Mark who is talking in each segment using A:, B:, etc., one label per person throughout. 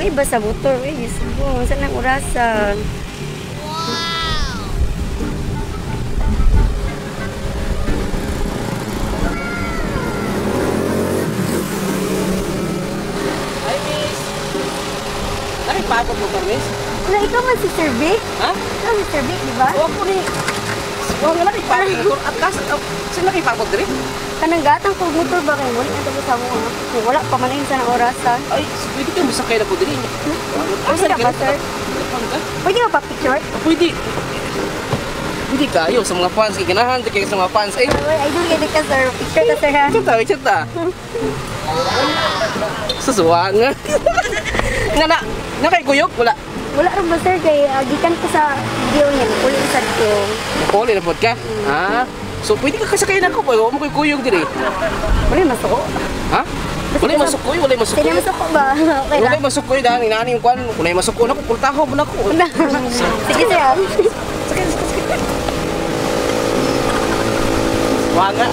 A: May basa motor, gisbo. Saan ang orasan?
B: Hi, miss. Nakipagod mo ka, miss?
A: Wala, ikaw man si Sir Vic?
B: Ha?
A: Ikaw si Sir Vic, di ba?
B: Oo, ako ni. Oo, nga nakipagod mo. At last, saan nakipagod rin?
A: Kanang gatang kong motor ba kayo? Wala ang sa mo. Wala pa man yun sa nang orasan.
B: Ay, pwede kayo masakay na po din.
A: Pwede ka ba, sir? Pwede ka pa picture?
B: Pwede. Pwede kayo sa mga fans. Ganahan kayo sa mga fans. Ay,
A: I don't get it ka, sir. Picture ka, sir, ha?
B: Chata. Sasuwanga. Nga kay Kuyok, wala.
A: Wala rin ba, sir? Kaya gikan ko sa video niya. Uli isad ko.
B: Nakuli na po ka? Ha? So, pwede ka kasakayin ako po. Huwag mo kay Kuyok din eh.
A: Wala masuko.
B: Ha? Wala masukoy, wala masukoy.
A: Sino masuko ba? Okay
B: Wala
A: lang.
B: masukoy dahil inani yung kwan. Wala masukoy na ko, kultaho mo na ko.
A: Sige, sir.
B: Sakay. Wanga.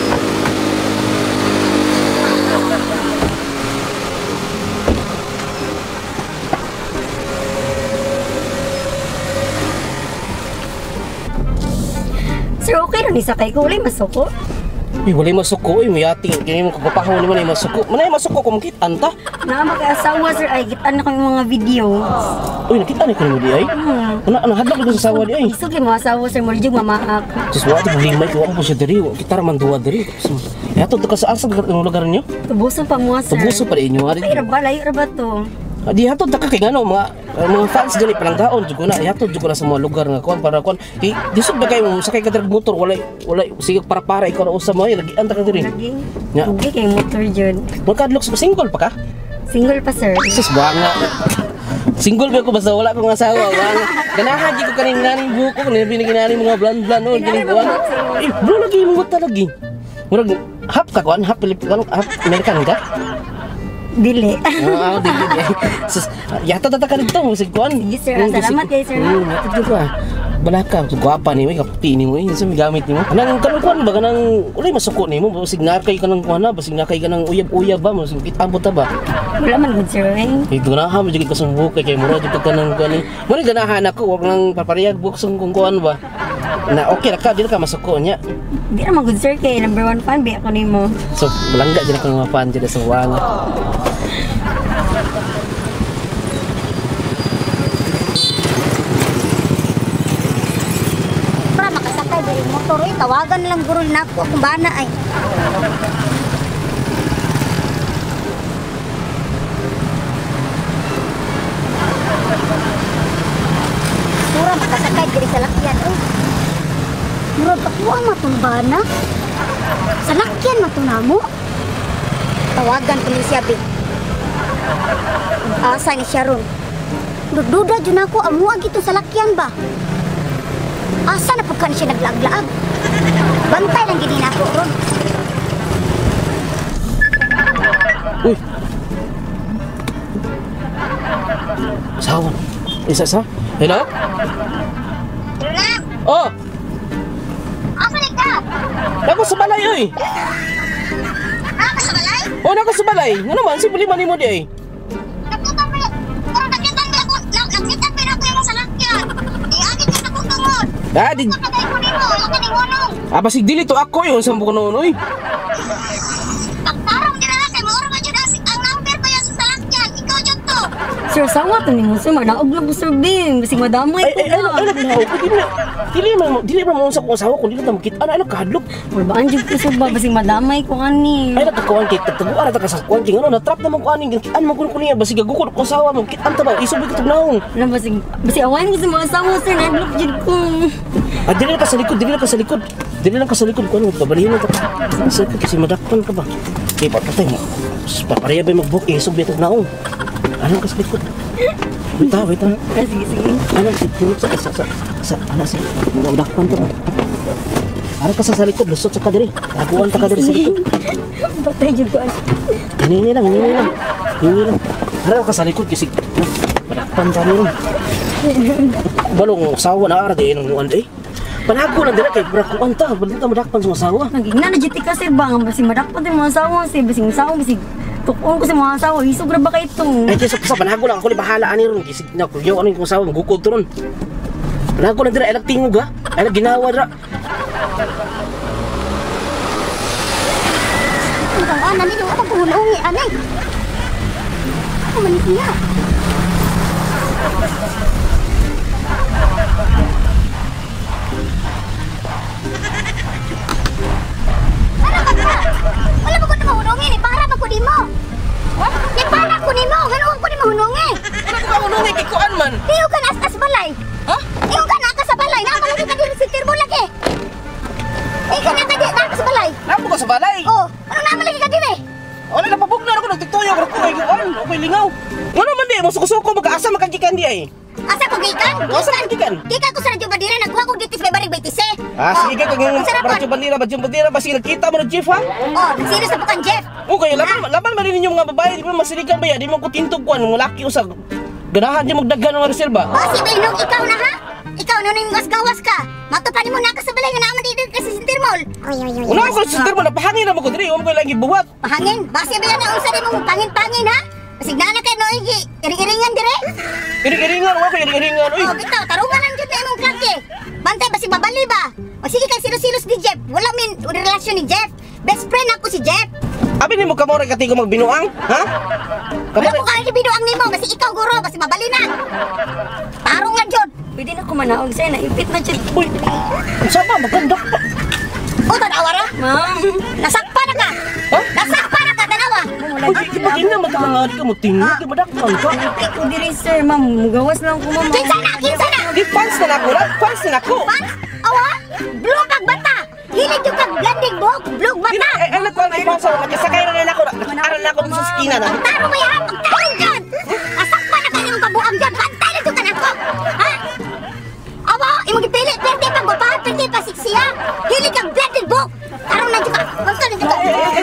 A: Sir, okay rin isakay ko. Wala masuko.
B: Uy, wala masuko. Uy, may ating. Kaya mo kapapahaw ni wala masuko. Manay masuko kung anta.
A: Na mag-asawa, sir. Ay, gitan na kami mga video.
B: Uy, nakita na ko ni di ay. Ano hadlok ko sa sawa di ay.
A: Isog yung mga asawa, sir. Mulijog mamaak.
B: Sus wa ti problema ko ako siya diri. Kita ra man duwa diri. Yato to ka sa asa lugar niyo?
A: Tubusan pa mo, sir.
B: Tubuso pa inyo ari.
A: Ay, raba. Layo raba to.
B: Di hatod ta ka kay ngano mga fans dili palanggaon jud ko na hatod jud ko na sa mga lugar nga kuan para kuan di sud ba kay mo sakay ka direk motor wala sige para ikaw na usa mo ay lagi anta ka diri
A: Lagi.
B: nya
A: Huwag kay motor dyan.
B: magkadlok sa single pa ka
A: Single pa, sir.
B: sus banga single ba ko basta wala akong asawa banga ganahan di ko kaning naning buko ni biniginani mga blan on kini kuan bro lagi mo lagi murag half ka kuan half Filipino half American ka
A: Dili.
B: Oo, dili. Sus, yata tata ka dito mo sig kuan.
A: Sige, sir. Salamat kayo, sir.
B: Yata dito ah. Balaka, gwapa ni mo, kaputi ni mo, sa gamit ni mo. Nang kanukuan ba kanang ulay masuko ni mo, basig nakay ka nang kuan na, basig nakay ka nang uyab-uyab ba, basig kitambot ta ba.
A: Wala man good, sir.
B: Ito na ha, medyo kasumbo kay mura dito ka nang kuan ni. Mo ni ganahan ako, wag nang papariyag buksong kung kuan ba. Na okay ra ka, dili ka masuko nya.
A: Di naman good, sir. Kay number 1 fan, biya ko ni mo.
B: So, balangga dili ka mga fan dili sa wang.
A: Makasakay dari motor eh, tawagan lang guro na ako kung bana ay. Mura makasakay dari sa lakyan eh. Mura pakuha matong bana. Sa lakyan matunamo. Tawagan ko ni siya big. Asa ni siya ron. Duda dyan ako, amuag ito sa lakyan ba? Asa na pagkan siya naglaag-laag? Bantay lang ginin ako ron.
B: Uy. Sawan. Isa sa? Hello?
A: Lula!
B: Oh,
A: Asa ni ka?
B: nako sa balay oy.
A: Asa sa balay?
B: Oh, nako sa balay. Ngano man si man nimo di ay?
A: Nakita mo ako. Nakita mo ako yung sa lakyan. Iagit ka na kong tungod.
B: Dadi.
A: Nakatay ko nimo. Nakatay ko nung.
B: Basig dili to ako yon sa buko noon oy.
A: Pagtarong nila kay mauro ba dyan ang number ba yan sa salakyan? Ikaw dyan to. Sir, sawa to ni mo. Sir, manaog lang po, Sir Bing. Basing madamay ko
B: Ay, dili mo sa kung asawa kung dili ta makita ana kadlok.
A: Wala dyan ko, Sir ba? Basing madamay ko ani.
B: Ay nakakuan kay tagtubo ara ta ka sa kuan kay ngano na trap naman ko ani kitaan mo kuno niya basig gugod ko asawa mo kitaan ta ba isubi ko tugnaong.
A: Wala, basing awain ko sa mga asawa, Sir. Naglok dyan ko.
B: Dili ka sa likod, dili ka sa likod. Dili lang ka sa likod kuno babalihin ta. Sa kasi madakpan ka ba. Kay patay mo. Papariya ba mag-book isubi tugnaong. Ano ka sa likod? Wait ha.
A: Sige, sige.
B: Ano sa dakpan ta ba. Ara ka sa likod, lusot sa kadiri. Taguan ta kadiri sa likod.
A: Patay dyan ko.
B: Hingi lang. Ara ka sa likod kasi madakpan ta rin. Balong sawa na ara di nung uwan eh. Panago lang dila kay brakuan ta, balita madakpan sa asawa.
A: Naging na dyan ka, Sir Bang. Basing madakpan din mga asawa, Sir. Basing asawa, basing Tukon ko sa mga asawa, hisog ra ba ka itong?
B: Ay, kaya sa panago lang ako, bahala ani ron. Kisig na, kuyaw ano yung asawa, magukod to ron. Panago lang dira, ay nagtingog ha. Ay nagginawa dira.
A: Ang ana nito, ako puhulungi, anay. Ako manis niya. Ano ka ba? Wala ba ko na mahulungi, ni para ba ko di mo? Ni para ko ni mo, ganoon ko ni mahulungi.
B: Ano ko mahulungi, kikuan man?
A: Tiyo ka na sa balay.
B: Ha?
A: Tiyo ka na sa balay, nakalagi ka din si Tirbo lagi. Ikaw na ka din sa balay.
B: Napo ko sa balay.
A: Oh, ano naman lagi ka din eh?
B: Wala na pabugna ako, nagtituyo ako kay kikuan. Okay, lingaw. Wala man di, masuko-suko, magkaasa magkagikan di ay.
A: Asa ko gikan?
B: Asa ka gikan?
A: Gikan ko sa Radyo Bandira, nagkuha ko ditis may barig 20.
B: Ah, sige kag yung Radyo Bandira, basi nagkita mo ng Jeff ha?
A: Oh, sino sa bukan Jeff?
B: Okay, laban man rin ninyo mga babae, di ba masilikan ba ya? Di mo ko tintog kuan, mga laki usag. Ganahan di magdaghan ng reserba.
A: Oh, si Bainong, ikaw na ha? Ikaw na yung gawas ka. Matupanin mo na ka sa balay nga naman dito kasi si Tirmol.
B: Wala ko sa termo, napahangin na mo ko diri, huwag ko lagi buwat.
A: Pahangin? Basi ba yan ang usa rin mong pangin-pangin ha? Signala kay Noigi, iring-iringan dire.
B: Iring-iringan, wala ko iring-iringan, uy.
A: Oh, bitaw, tarungan lang dyan na imong klase. Bantay ba si babali ba? O sige kay silos-silos ni Jeff. Wala min relasyon ni Jeff. Best friend ako si Jeff.
B: Abi ni mo kamore katigo magbinuang, ha?
A: Wala
B: Kamore.
A: ko kaya binuang nimo, basi ikaw guro, basi babali na. Tarong lang jud. Pwede na ko manaog sa'yo, naipit na jud.
B: Uy, sama, maganda pa.
A: O, tanawa ra? Ma'am. Nasakpa na ka.
B: Ha?
A: Nasakpa na ka, tanawa.
B: Uy, kipagin na magkamangari ka mo, tingin, di madakman ka.
C: Hindi ko diri sir, ma'am. Mugawas lang ko ma'am.
A: Kinsa na, kinsa na.
B: Di fans na ako, fans na ako.
A: Pants? Awa? Blue kag bata. Hilig yung kag blending buhok, blue bata.
B: Ay, ano ko ang fans ako, nakasakay na ako, nag-aral na ako dun sa skina na.
A: Taro mo yan, magtarong dyan. Nasakpa na ka niyong kabuang dyan. Bantay na dyan ka na ko. Ha? Awa, imong ipili. Pwede pa gupahan, pwede pa siksiya. Hilig kag blending buhok. Tarong na dyan ka. Basta na dyan ka.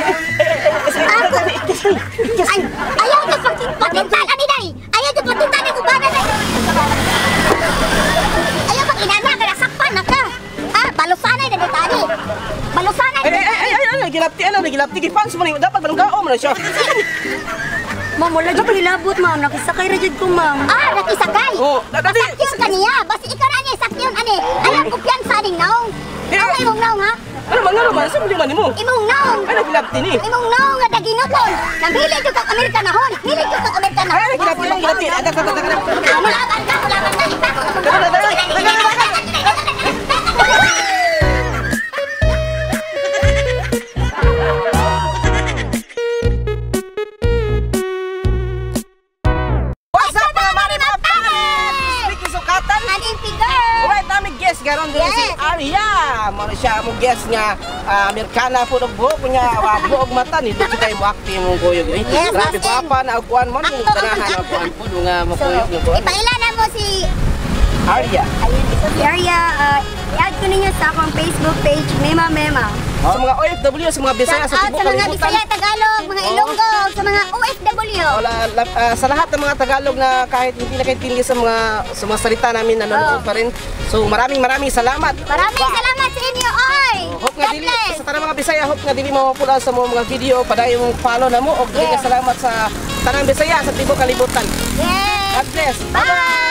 A: Ako. Ay, ayaw ka patintan, Aniday. Ayaw ka patintan ng ubanan. Ayaw pag inana ka, nasakpan na ka. Ha? Balusanay na detali. Balusanay na detali.
B: Gilapti, gipans mo na, dapat malungkao mo na siya.
C: Ma'am, wala dyan hilabot ma'am. Nakisakay ra dyan ko ma'am.
A: Ah, nakisakay.
B: Oo, dati.
A: Sakyon ka niya. Basta ikaw na niya, sakyon, ani. Alam ko piyan sa aning naong. Ano imong naong, ha?
B: Ano man, saan mo mo?
A: Imong naong.
B: Ay, nagilapti ni.
A: Imong naong nga daginuton. Namili ko kang Amerikanahon. Hili ko kang Amerikanahon.
B: Ay, gilapti.
A: Mulaban ka.
B: What's up mga Marimapanes? Speaking sukatan,
A: Aning figure.
B: alright namin guest garon din si
A: Yes.
B: Arya. Mao siya among guest nga Amerikana po ng buhok niya, buhok mata ni dito kay mo akti mong kuyog.
A: Yes,
B: Grabe
A: as in.
B: papa na kuan mo yung tanahan ang kuan po nga
A: So,
B: makuyog yung kuan.
A: ipailanan mo si
B: Arya.
C: Si Arya, i-add ko ninyo sa akong Facebook page, Mema Mema.
B: Sa mga OFW, sa mga Bisaya
A: shout
B: sa
A: out
B: Cebu,
A: sa mga
B: Kalibutan.
A: Bisaya, Tagalog, mga Ilonggo, sa mga OFW.
B: Sa lahat ng mga Tagalog na kahit hindi nakintindi sa mga salita namin nanonood pa rin. So maraming salamat.
A: Maraming salamat sa inyo, oy!
B: Hope nga
A: God
B: dili
A: bless!
B: sa tanang mga Bisaya, hope nga dili mapapula sa mga video padayon follow na mo og dili ka
A: Yes.
B: salamat sa tanang Bisaya sa tibuok kalibutan.
A: Yes!
B: God bless.
A: Bye!